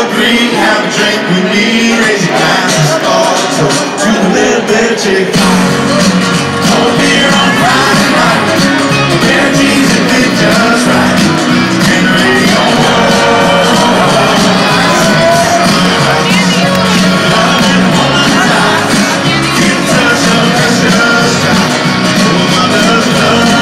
green, have a drink with me. Raise your glass and start a toast to the little bit of chick. Cold beer on Friday night, a pair of jeans that fit just right, and the radio love in a woman's eyes, feel the touch of a precious child, oh mother's love.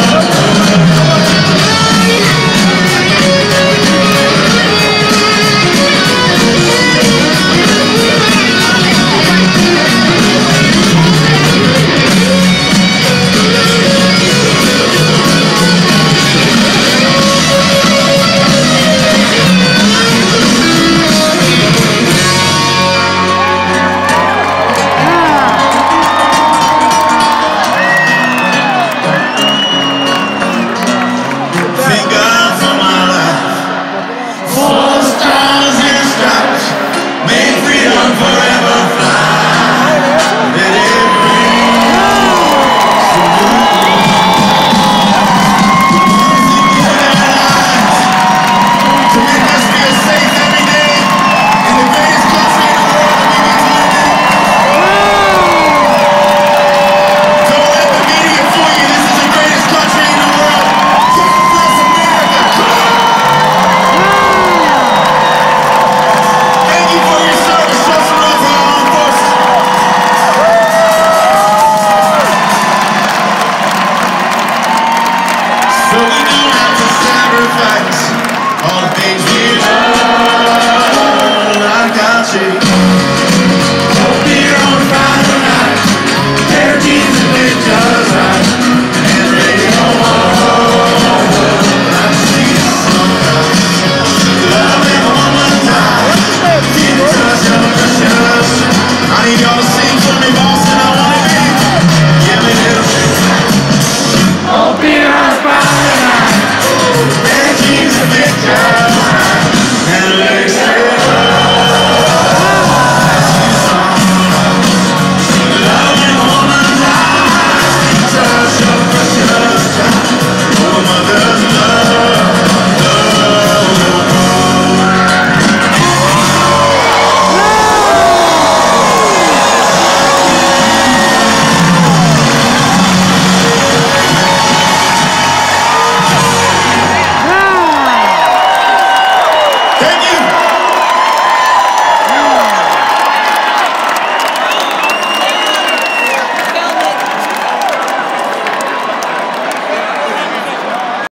So we don't have to sacrifice all the things we love, like our chick. Cold beer on Friday night, pair of jeans that fit just right, and the radio on. I see the sunrise, love in a woman's eyes, feel the touch of a precious. I need y'all to sing for me, Boston. I want to be. Give me a little bit. Cold beer on Friday night, and the lyrics say